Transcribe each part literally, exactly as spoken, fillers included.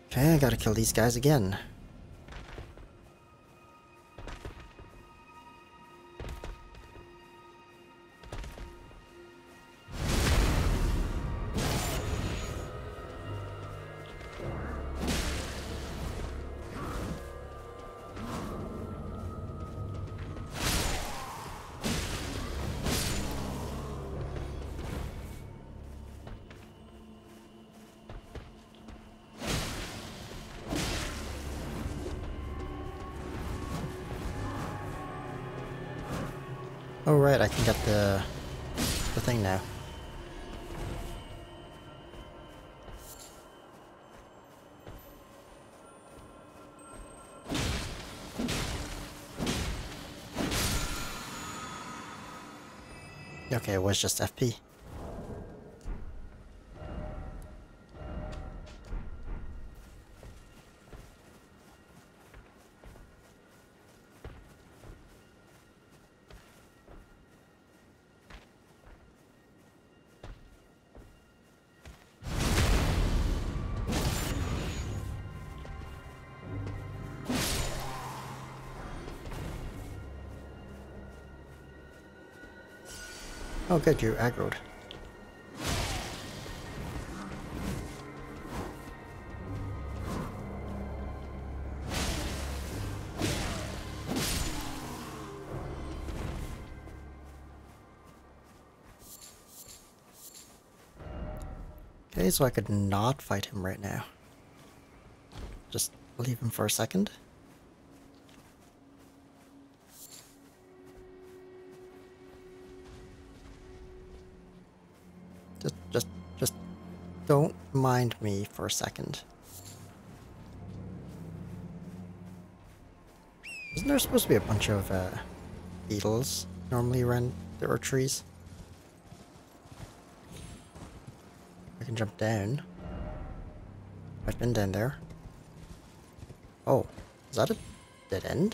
Okay, I gotta kill these guys again. Oh right, I can get the the thing now. Okay, it was just F P. Oh good, you aggroed. Okay, so I could not fight him right now. Just leave him for a second. Just, just, just don't mind me for a second. Isn't there supposed to be a bunch of uh, beetles normally around there are trees? I can jump down. I've been down there. Oh, is that a dead end?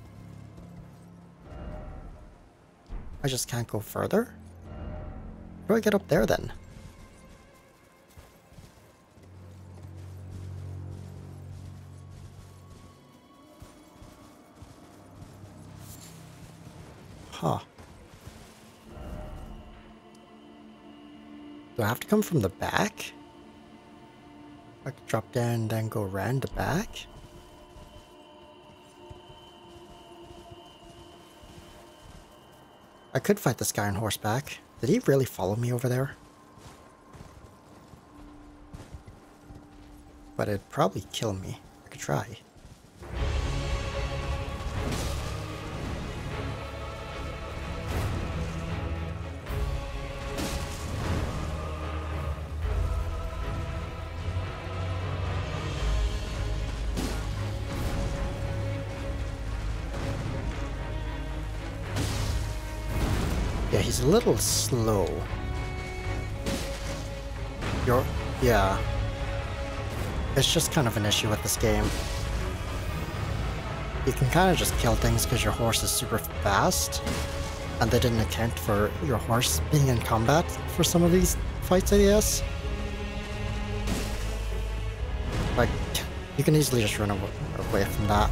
I just can't go further? How do I get up there then? Huh. Do I have to come from the back? I could drop down and then go around the back? I could fight this guy on horseback. Did he really follow me over there? But it'd probably kill me. I could try. Yeah, he's a little slow. You're... yeah. It's just kind of an issue with this game. You can kind of just kill things because your horse is super fast, and they didn't account for your horse being in combat for some of these fights, I guess. Like, you can easily just run away from that.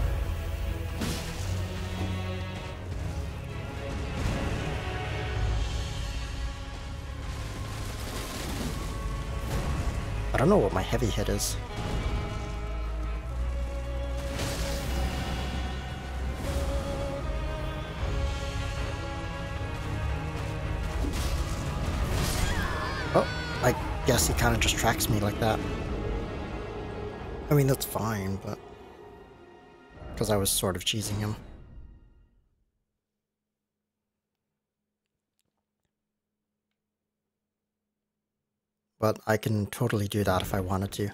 I don't know what my heavy hit is. Oh, I guess he kind of just tracks me like that. I mean, that's fine, but... because I was sort of cheesing him. But I can totally do that if I wanted to.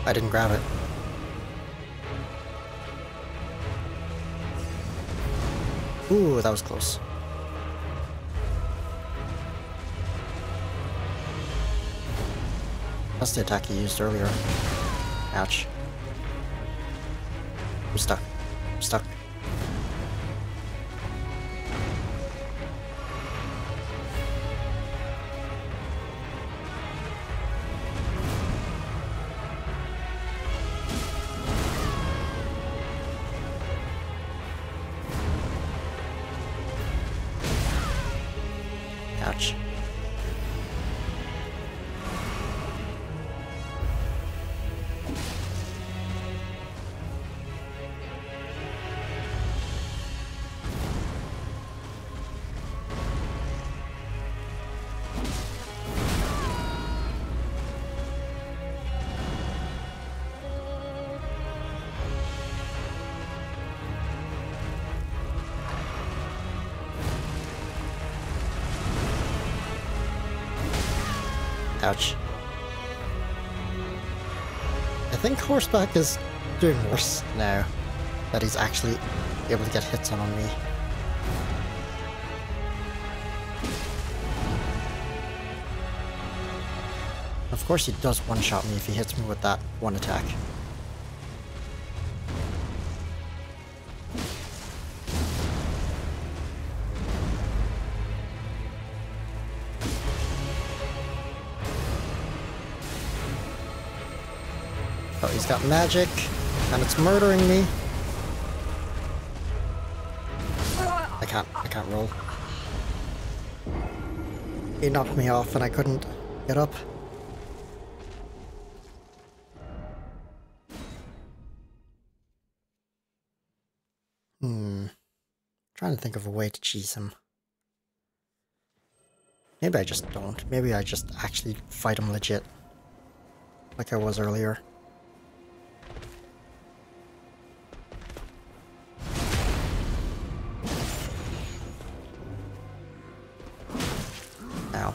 I didn't grab it. Ooh, that was close. That's the attack he used earlier. Ouch. I'm stuck. I'm stuck. Ouch. Ouch. I think horseback is doing worse now that he's actually able to get hits on, on me. Of course he does one-shot me if he hits me with that one attack. Oh, he's got magic, and it's murdering me. I can't, I can't roll. He knocked me off and I couldn't get up. Hmm. Trying to think of a way to cheese him. Maybe I just don't. Maybe I just actually fight him legit. Like I was earlier. Ow.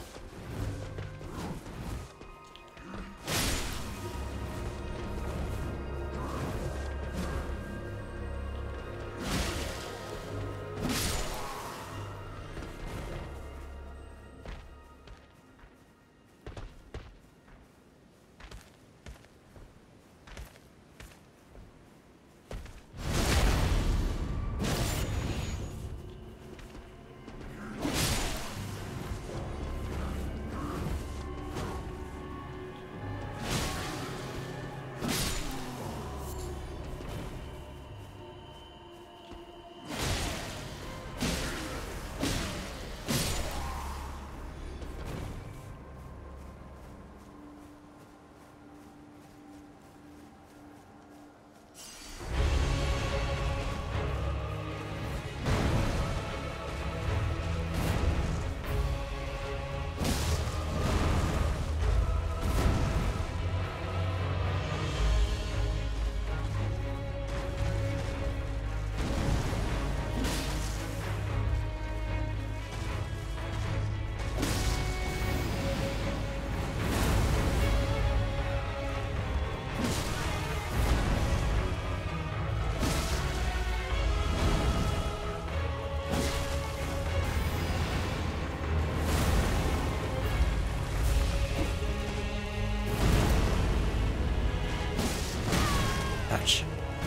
Ouch.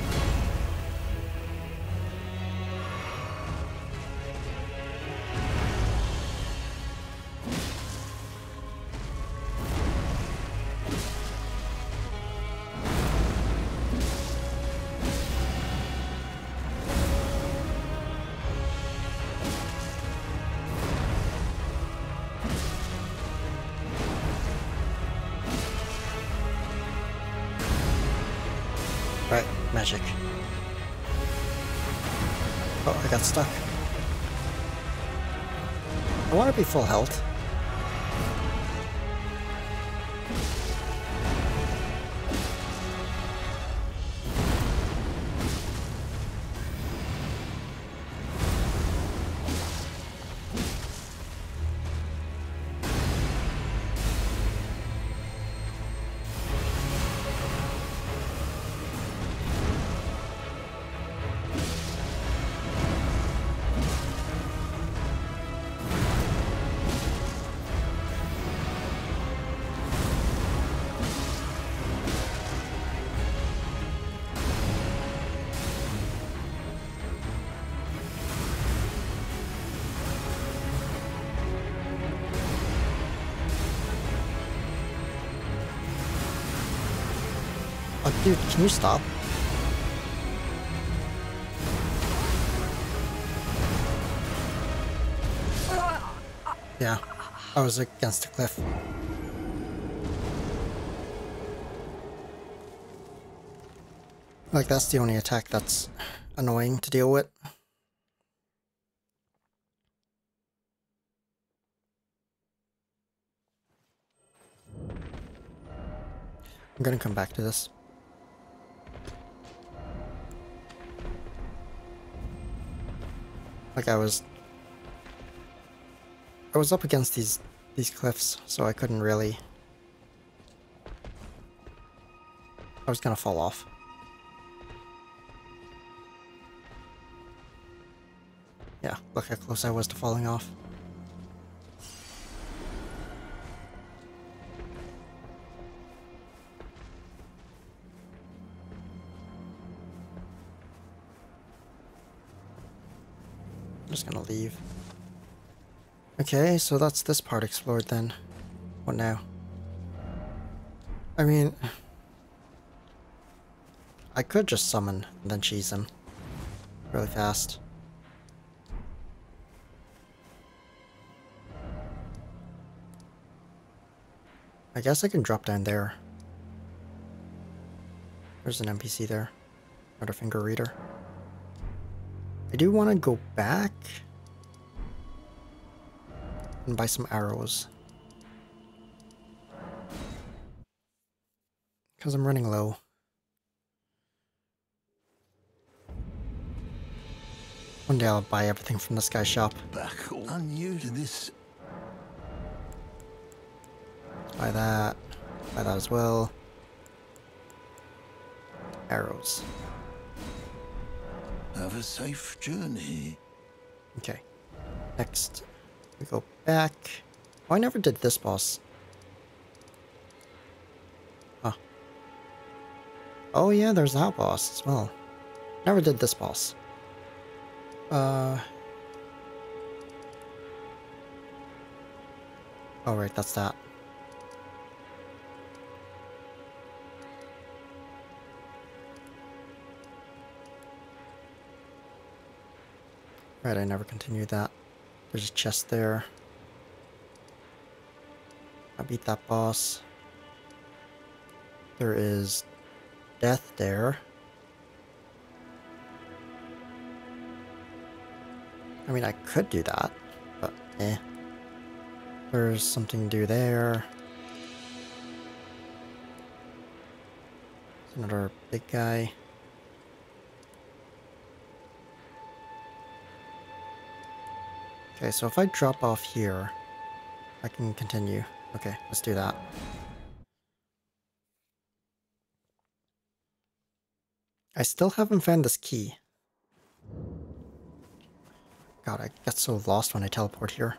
Right, magic. Oh, I got stuck. I want to be full health. Like, dude, can you stop? Yeah, I was against a cliff. Like, that's the only attack that's annoying to deal with. I'm gonna come back to this. Like, I was... I was up against these, these cliffs, so I couldn't really... I was gonna fall off. Yeah, look how close I was to falling off. I'm just gonna leave. Okay, so that's this part explored then. What now? I mean... I could just summon and then cheese him. Really fast. I guess I can drop down there. There's an N P C there. Another finger reader. I do want to go back and buy some arrows. Because I'm running low. One day I'll buy everything from this guy's shop. Back, I'm new to this. Buy that. Buy that as well. Arrows. Have a safe journey. Okay. Next, we go back. Oh, I never did this boss. Huh. Oh yeah, there's that boss as well. Never did this boss. Uh... Oh right, that's that. Right, I never continued that. There's a chest there. I beat that boss. There is death there. I mean, I could do that, but eh. There's something to do there. There's another big guy. Okay, so if I drop off here, I can continue. Okay, let's do that. I still haven't found this key. God, I get so lost when I teleport here.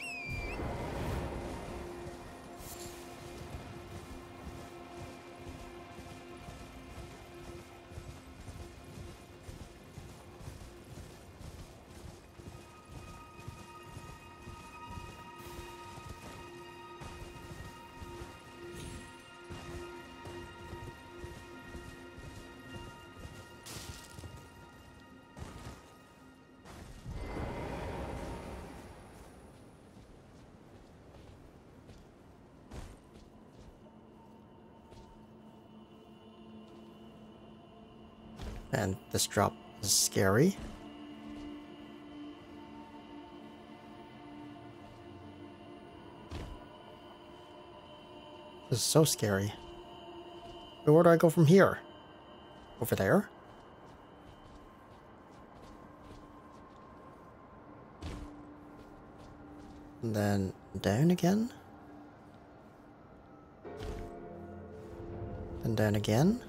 And this drop is scary. This is so scary. But where do I go from here? Over there? And then down again? And down again?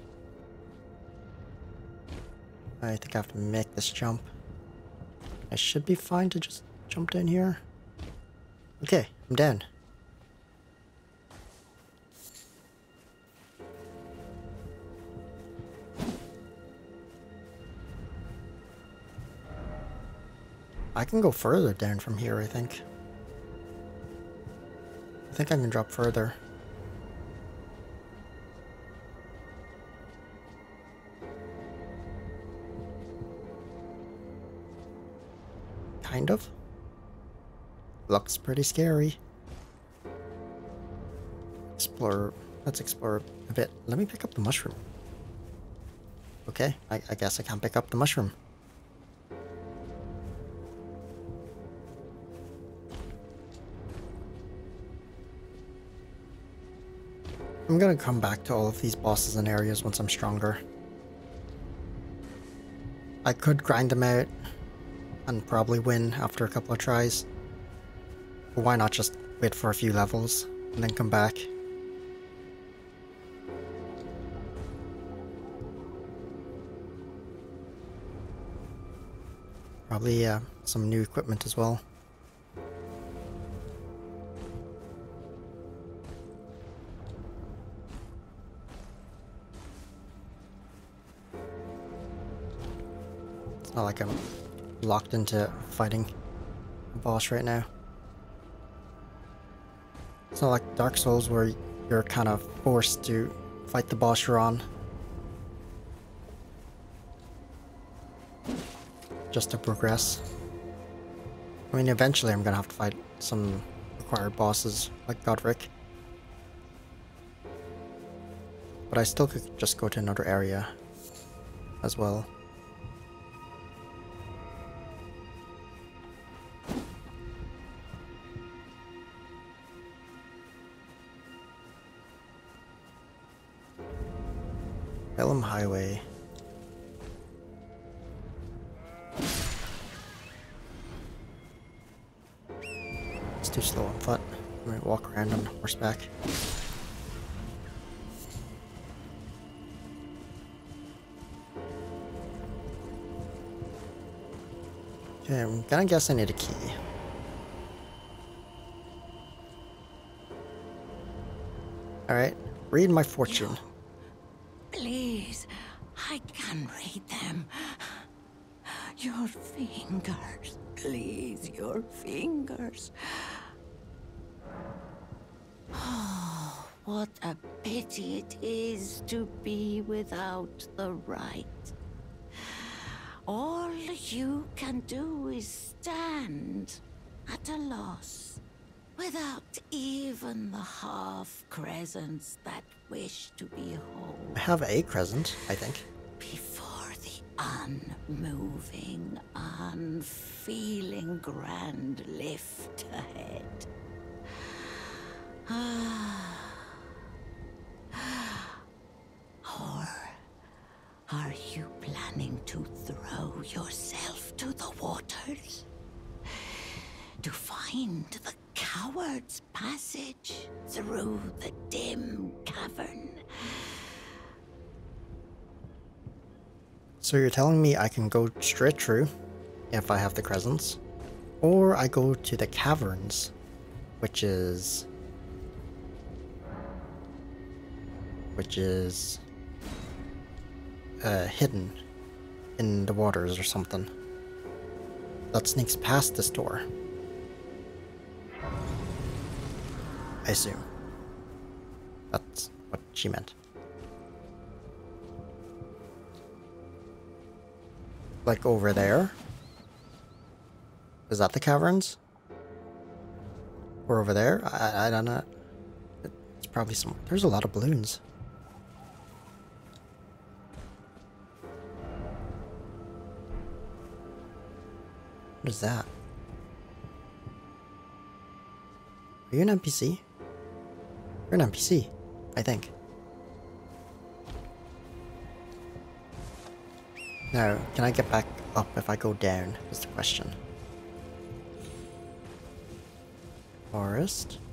I think I have to make this jump. I should be fine to just jump down here. Okay, I'm down. I can go further down from here, I think. I think I can drop further. kind of. Looks pretty scary. Explore. Let's explore a bit. Let me pick up the mushroom. Okay, I, I guess I can't pick up the mushroom. I'm gonna come back to all of these bosses and areas once I'm stronger. I could grind them out and probably win after a couple of tries. But why not just wait for a few levels and then come back? Probably uh, some new equipment as well. It's not like I'm locked into fighting a boss right now. It's not like Dark Souls where you're kind of forced to fight the boss you're on. Just to progress. I mean, eventually I'm gonna have to fight some required bosses like Godric. But I still could just go to another area as well. Pelham Highway. It's too slow on foot. I'm gonna walk around on horseback. Okay, I'm gonna guess I need a key. Alright, read my fortune. You, please, I can read them. Your fingers, please, your fingers. Oh, what a pity it is to be without the right. All you can do is stand at a loss, without even the half crescents that wish to be whole. I have a crescent, I think. Before the unmoving, unfeeling grand lift ahead. Or are you planning to throw yourself to the waters? To find the coward's passage through the dim cavern? So you're telling me I can go straight through if I have the crescents, or I go to the caverns, which is which is uh, hidden in the waters or something that sneaks past this door. I assume that's what she meant. Like over there? Is that the caverns? Or over there? I, I don't know. It's probably some... There's a lot of balloons. What is that? Are you an N P C? You're an N P C, I think. Now, can I get back up if I go down, is the question. Forest.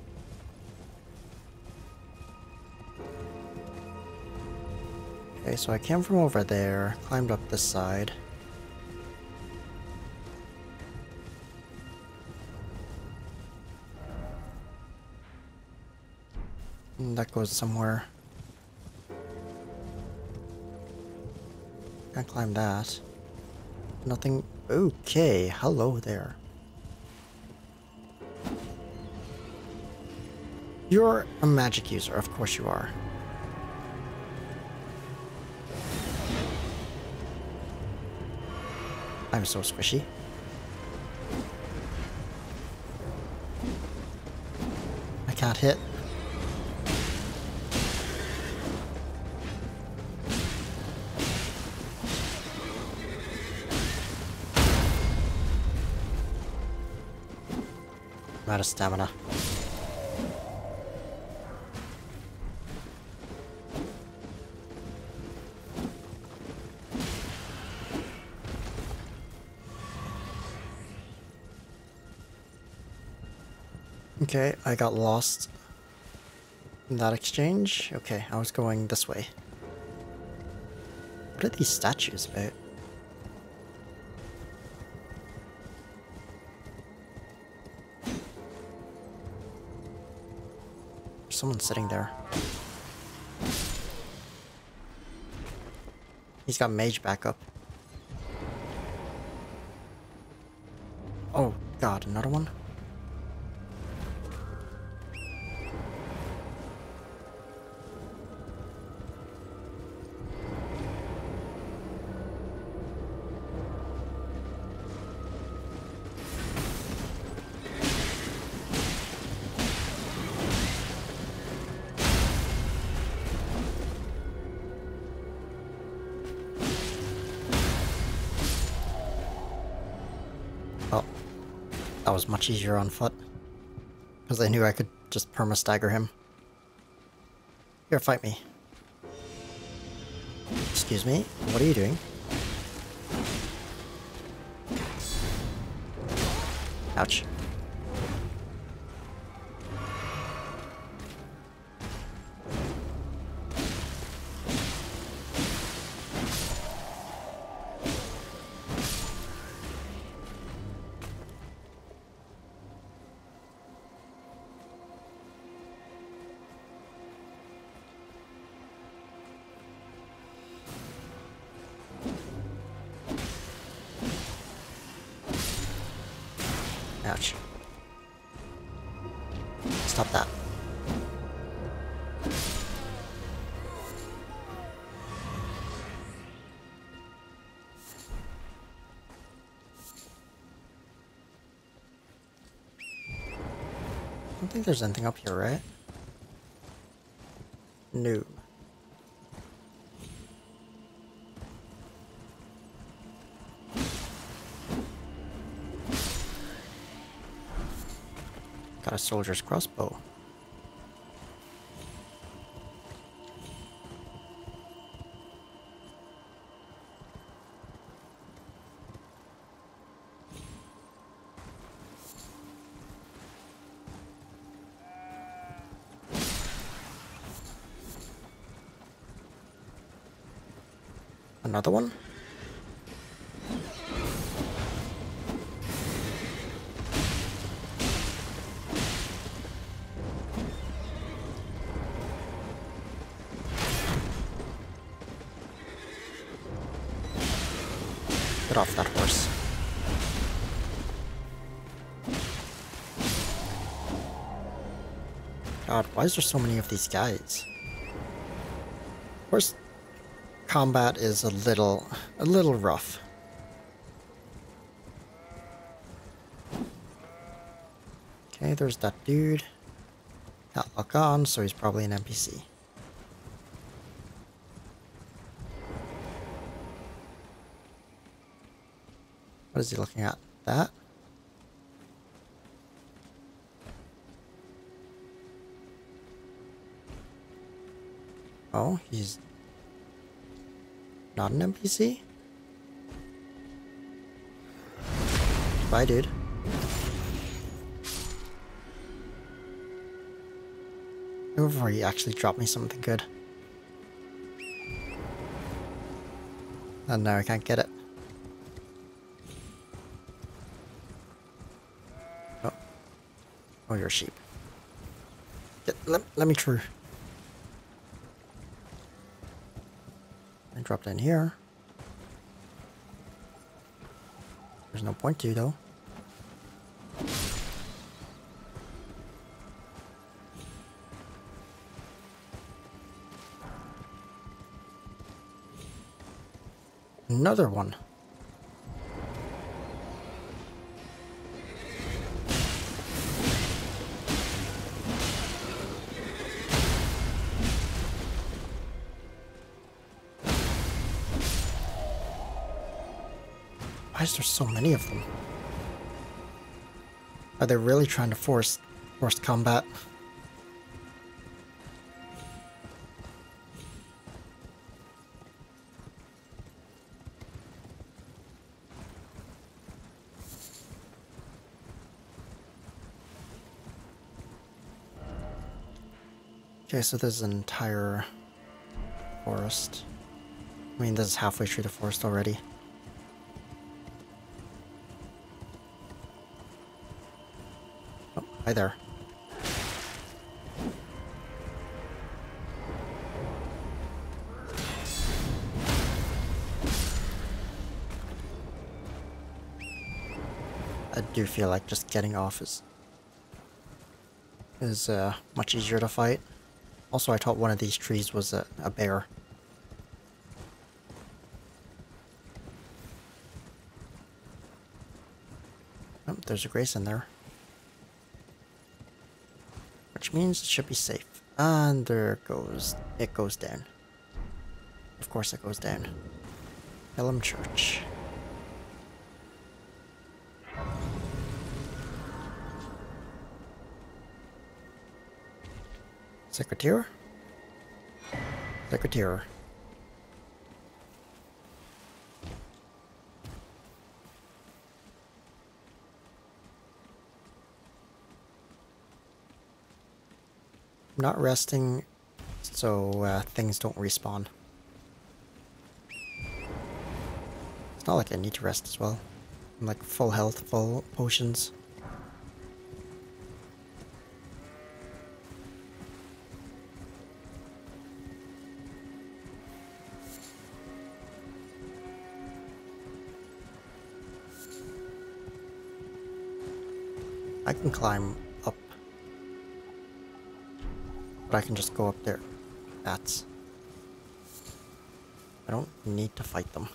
Okay, so I came from over there, climbed up this side. And that goes somewhere. Can't climb that. Nothing. Okay, hello there. You're a magic user, of course you are. I'm so squishy. can't hit. I'm out of stamina. Okay, I got lost in that exchange. Okay, I was going this way. What are these statues about? There's someone sitting there. He's got mage backup. Oh god, another one? Oh, that was much easier on foot. Because I knew I could just perma-stagger him. Here, fight me. Excuse me, what are you doing? Ouch. Ouch. Stop that. I don't think there's anything up here, right? No. Got a soldier's crossbow. Another one? Get off that horse. God, why is there so many of these guys? Of course, combat is a little, a little rough. Okay, there's that dude. Got lock on, so he's probably an N P C. What is he looking at? That? Oh, he's not an N P C? Bye, dude. Before he actually dropped me something good. And now I can't get it. Oh. Oh, you're a sheep. Get, let, let me through. I dropped in here. There's no point to, though. Another one. Why is there so many of them? Are they really trying to force force combat? Okay, so there's an entire forest. I mean, this is halfway through the forest already. Oh, hi there. I do feel like just getting off is is uh, much easier to fight. Also, I thought one of these trees was a, a bear. Oh, there's a grace in there. Which means it should be safe. And there goes... it goes down. Of course it goes down. Elm Church. Secretary? Secretary. I'm not resting, so uh, things don't respawn. It's not like I need to rest as well. I'm like full health, full potions. I can climb up. But I can just go up there. Bats. I don't need to fight them.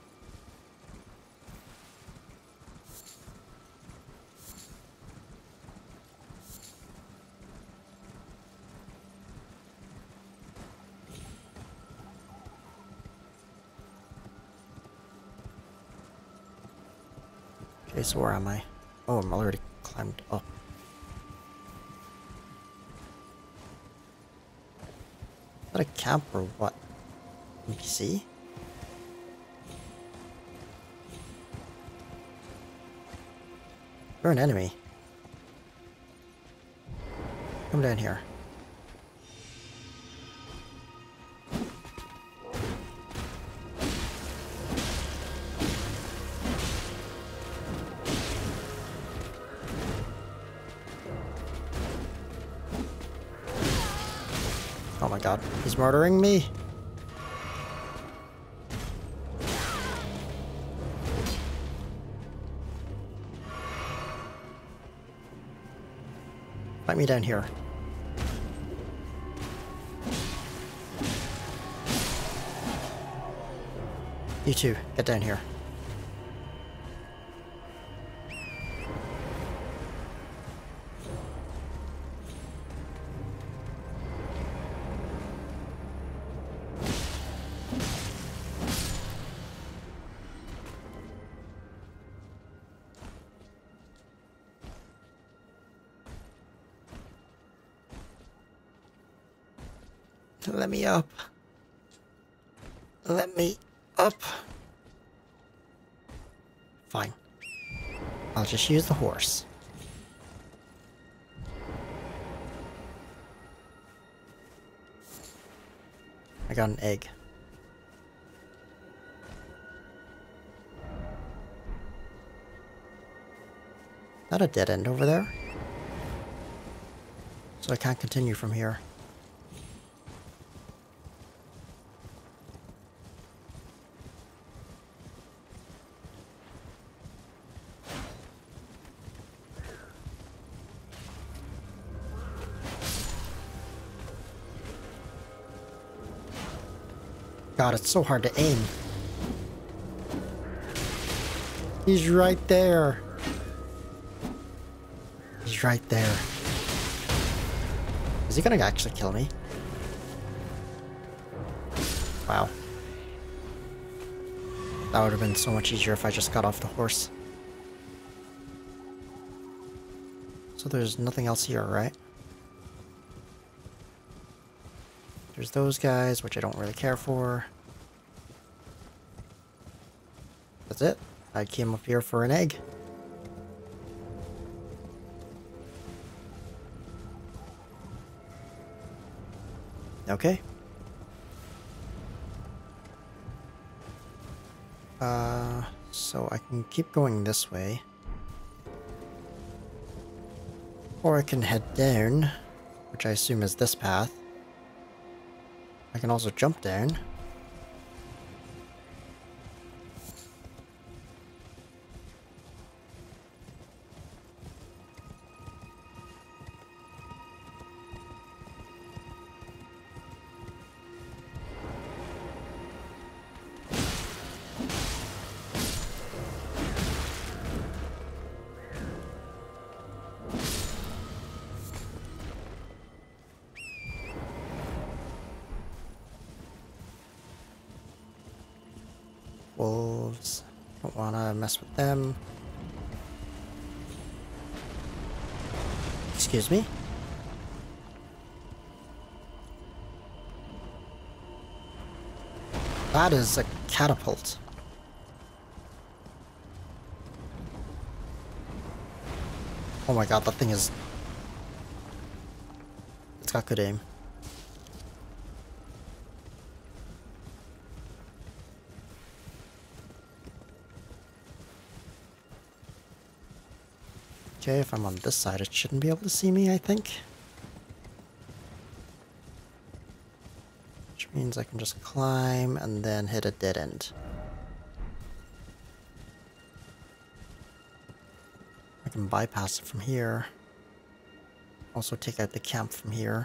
Okay, so where am I? Oh, I'm already climbed up. Is that a camp or what? N P C? You're an enemy. Come down here. Oh my god, he's murdering me! Fight me down here. You two, get down here. Let me up. Let me up. Fine. I'll just use the horse. I got an egg. Is that a dead end over there? So I can't continue from here. God, it's so hard to aim. He's right there. He's right there. Is he gonna actually kill me? That would have been so much easier if I just got off the horse. So there's nothing else here, right? There's those guys, which I don't really care for. That's it. I came up here for an egg. Okay. Uh, so I can keep going this way. Or I can head down, which I assume is this path. I can also jump down. Wolves. Don't want to mess with them. Excuse me? That is a catapult. Oh my god, that thing is... It's got good aim. Okay, if I'm on this side, it shouldn't be able to see me, I think. Which means I can just climb and then hit a dead end. I can bypass it from here. Also take out the camp from here.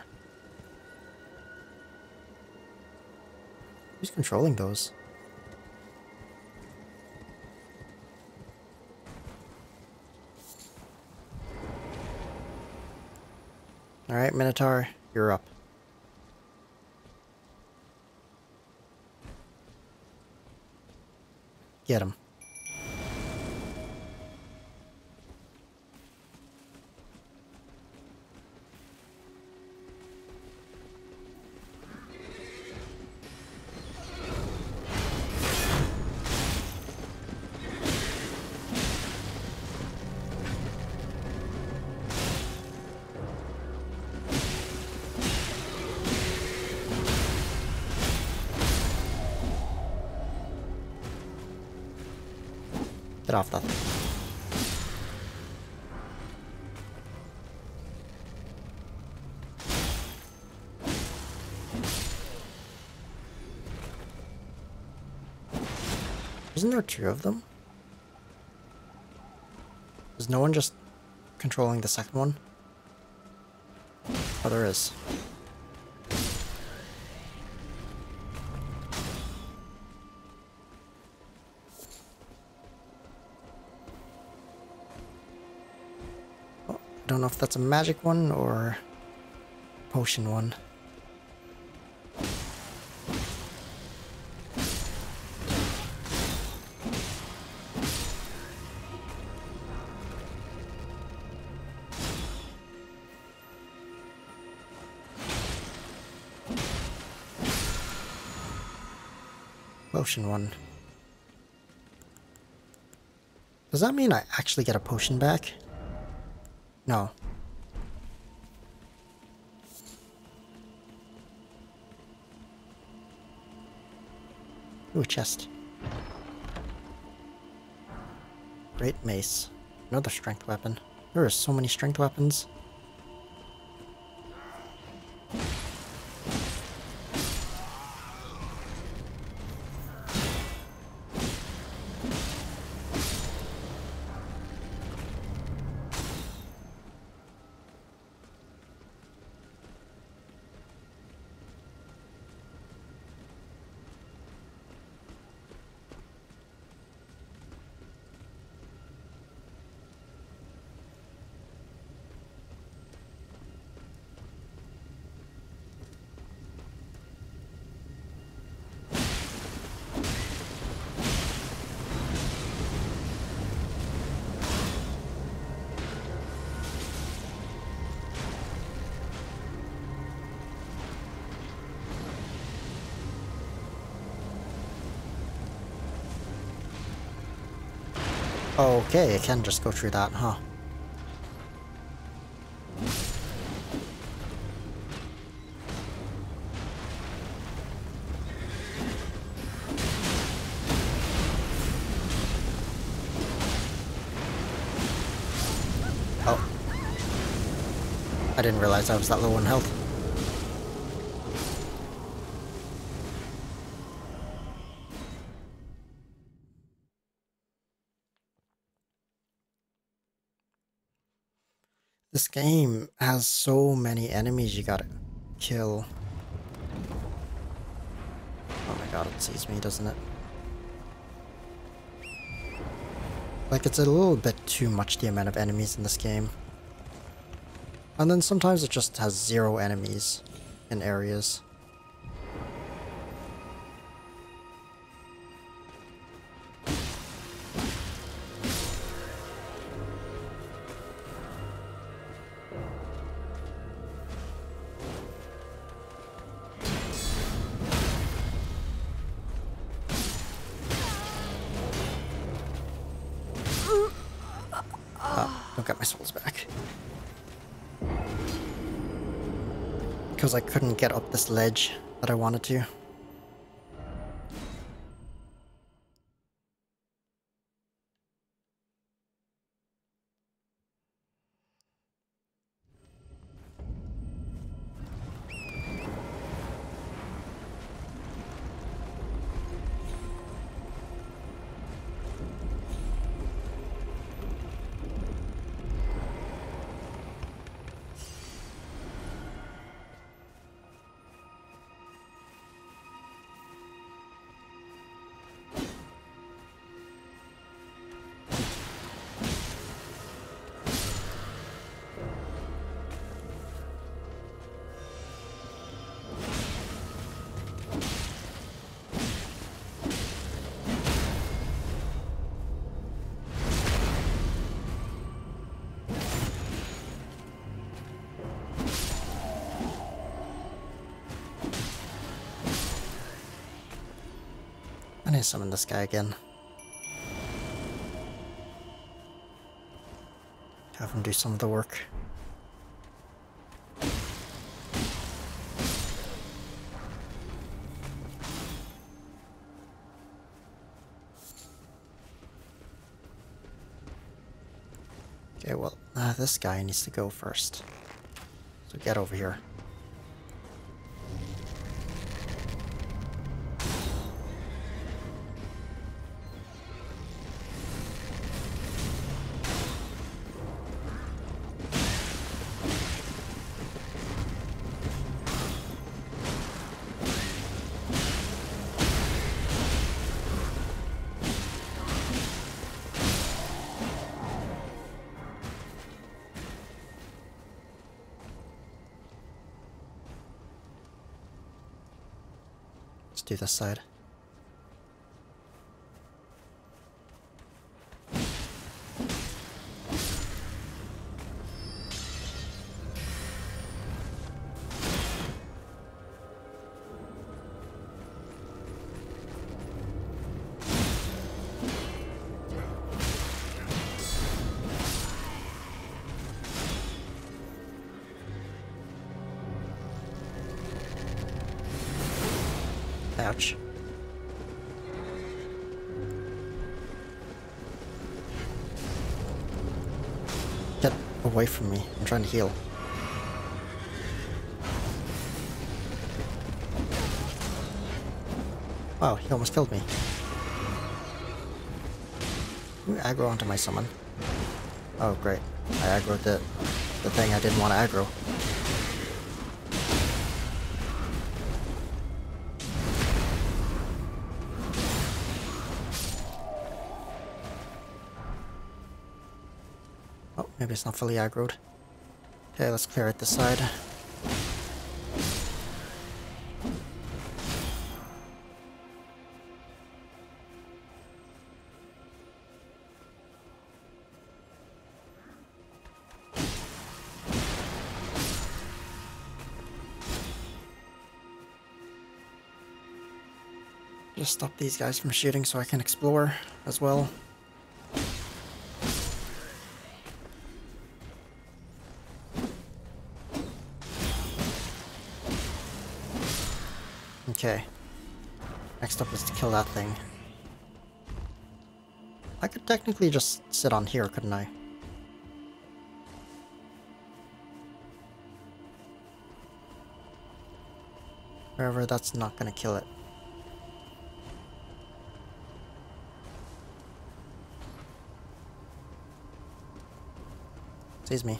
Who's controlling those? Alright, Minotaur, you're up. Get him. Get off that. Isn't there two of them? Is no one just controlling the second one? Oh, there is. I don't know if that's a magic one or potion one. Potion one. Does that mean I actually get a potion back? No. Ooh, a chest. Great mace. Another strength weapon. There are so many strength weapons. Okay, I can just go through that, huh? Oh. I didn't realize I was that low on health. This game has so many enemies you gotta kill. Oh my god, it sees me, doesn't it? Like, it's a little bit too much, the amount of enemies in this game. And then sometimes it just has zero enemies in areas. Don't get my souls back. Because I couldn't get up this ledge that I wanted to. I need to summon this guy again. Have him do some of the work. Okay, well, uh, this guy needs to go first. So get over here. Let's do this side. Ouch. Get away from me. I'm trying to heal. Wow, he almost killed me. Ooh, aggro onto my summon. Oh, great. I aggroed the, the thing I didn't want to aggro. Maybe it's not fully aggroed. Okay, let's clear it this side. Just stop these guys from shooting so I can explore as well. Okay. Next up is to kill that thing. I could technically just sit on here, couldn't I? However, that's not gonna kill it. Excuse me.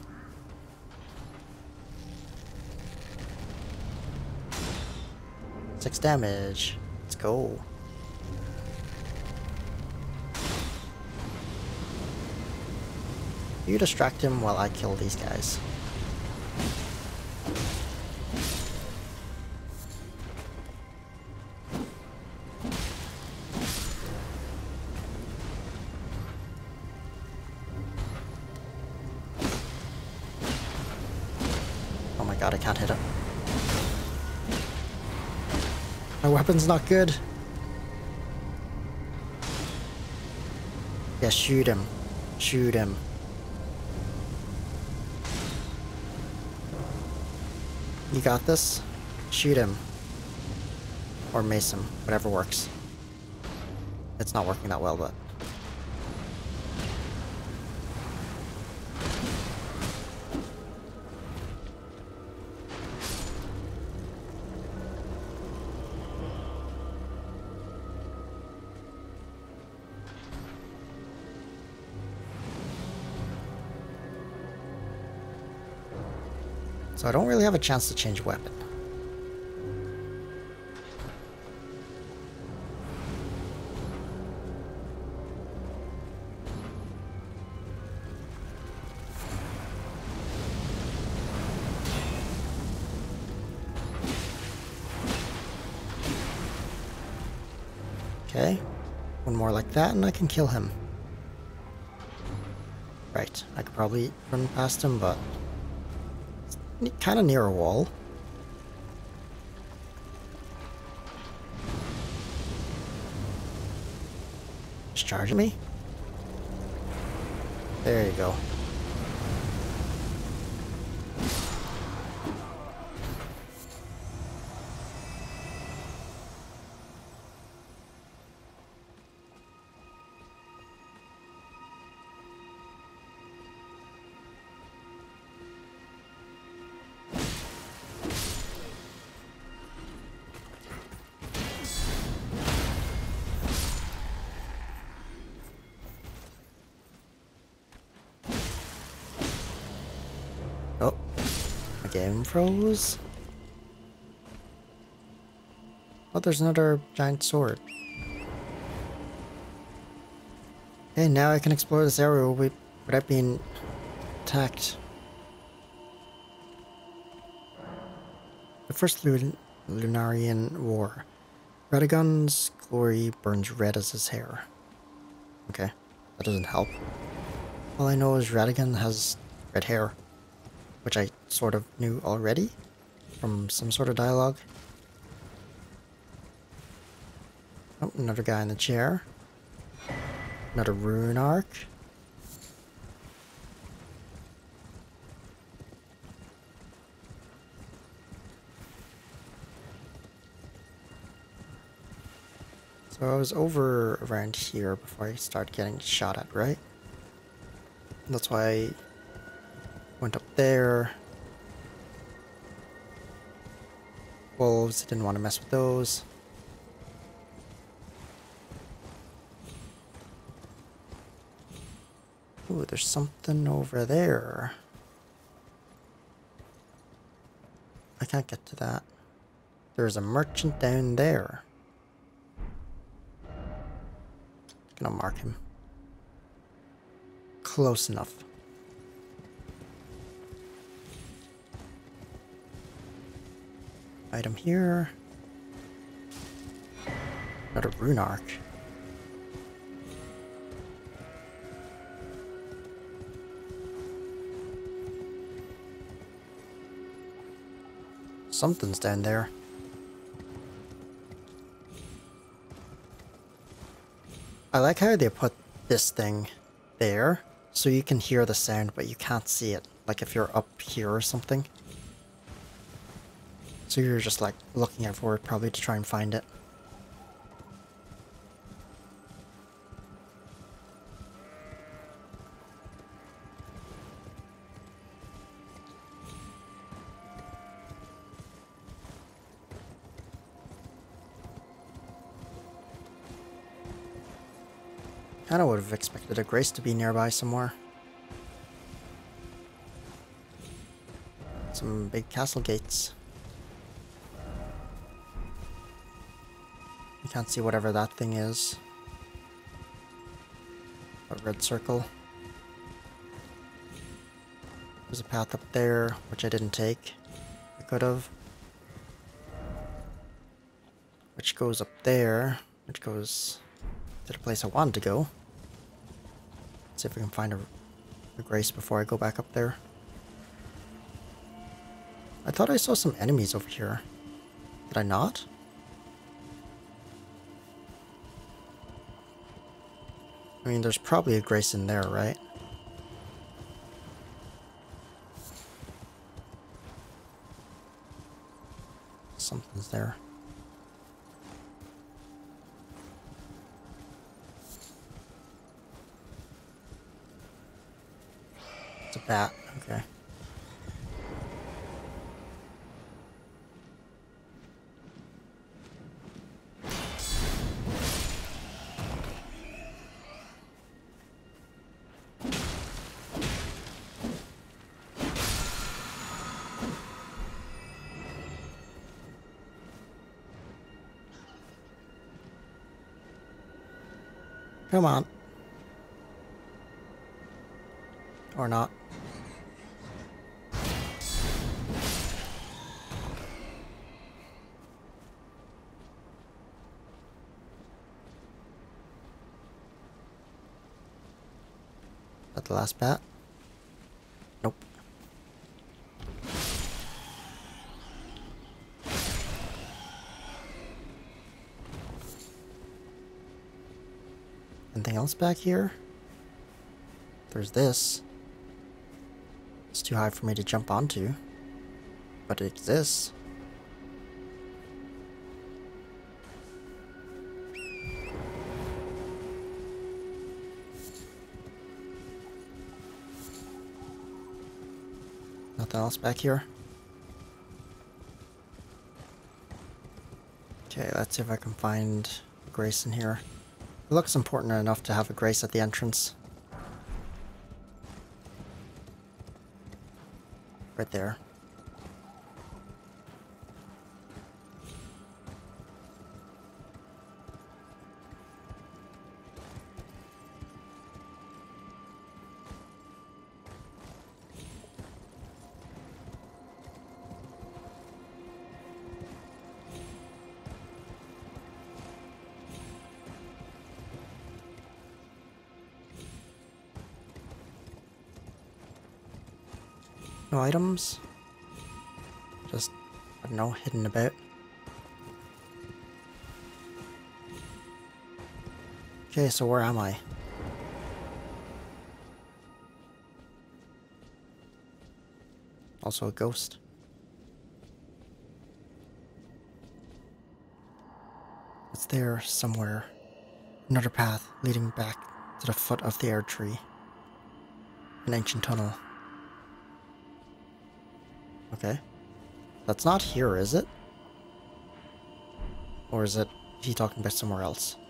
Six damage. Let's go. You distract him while I kill these guys. Oh my god, I can't hit him. My weapon's not good. Yeah, shoot him. Shoot him. You got this? Shoot him. Or mace him. Whatever works. It's not working that well, but... So I don't really have a chance to change weapon. Okay, one more like that and I can kill him. Right, I could probably run past him, but it's kind of near a wall. Just charging me? There you go. Oh, my game froze. Oh, there's another giant sword. Okay, now I can explore this area without being attacked. The First Lun Lunarian War. Radagon's glory burns red as his hair. Okay, that doesn't help. All I know is Radagon has red hair, which I sort of knew already from some sort of dialogue. Oh, another guy in the chair. Another rune arc. So I was over around here before I started getting shot at, right? That's why I went up there. Wolves, didn't want to mess with those. Ooh, there's something over there. I can't get to that. There's a merchant down there. Gonna mark him. Close enough. Item here. Another rune arc. Something's down there. I like how they put this thing there, so you can hear the sound, but you can't see it. Like if you're up here or something. So you're just like looking out for it probably to try and find it. Kinda would have expected a Grace to be nearby somewhere. Some big castle gates. You can't see whatever that thing is. A red circle. There's a path up there, which I didn't take. I could have. Which goes up there, which goes to the place I wanted to go. Let's see if we can find a, a Grace before I go back up there. I thought I saw some enemies over here. Did I not? I mean, there's probably a Grace in there, right? Something's there. It's a bat, okay. Come on. Or not. Is that the last bat? Nope. Anything else back here? There's this. It's too high for me to jump onto, but it exists. Nothing else back here? Okay, let's see if I can find a Grace in here. It looks important enough to have a Grace at the entrance. Right there. No items? Just, I don't know, hidden about. Okay, so where am I? Also a ghost. It's there somewhere. Another path leading back to the foot of the Erd Tree. An ancient tunnel. Okay. That's not here, is it? Or is it he talking about somewhere else?